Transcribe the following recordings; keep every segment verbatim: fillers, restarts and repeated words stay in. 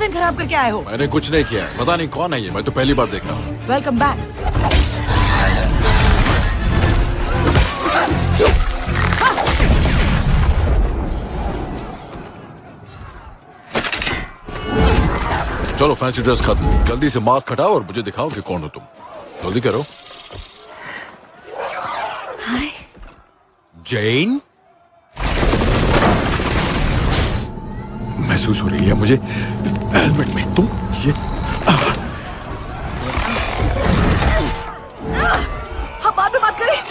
दिन खराब करके आए हो। मैंने कुछ नहीं किया है। पता नहीं कौन है ये, मैं तो पहली बार देख रहा हूँ। Welcome back. चलो फैंसी ड्रेस खत्म, जल्दी से मास्क हटाओ और मुझे दिखाओ कि कौन हो तुम। जल्दी करो। हाय जैन, महसूस हो रही है मुझे इस हेलमेट में तुम ये। हम बाद में बात करें।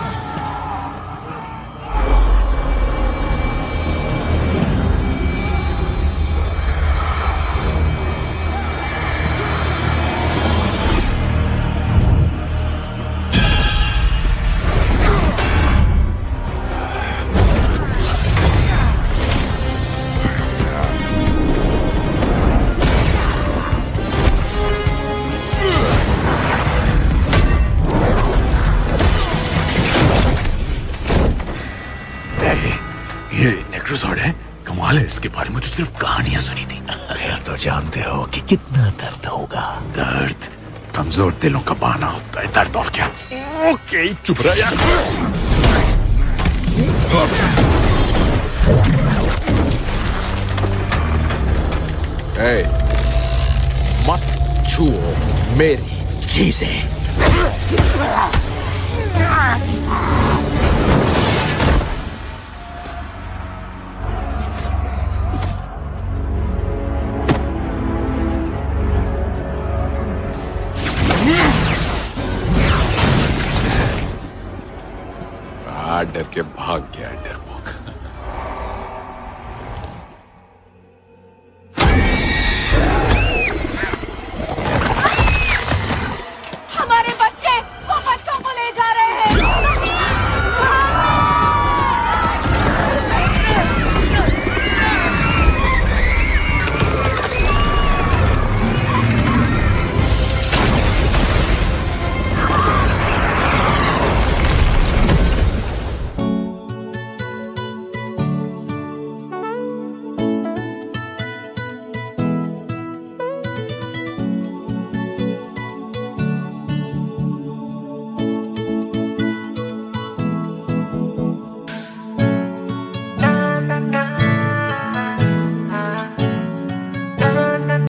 ये नेक्रोसॉर्ड है, कमाल है। इसके बारे में तो सिर्फ कहानियां सुनी थी। फिर तो जानते हो कि कितना दर्द होगा। दर्द कमजोर दिलों का बहाना होता है, दर्द और क्या। ओके चुप रहा यार। ए, मत छुओ मेरी चीजें। डर के भाग गया।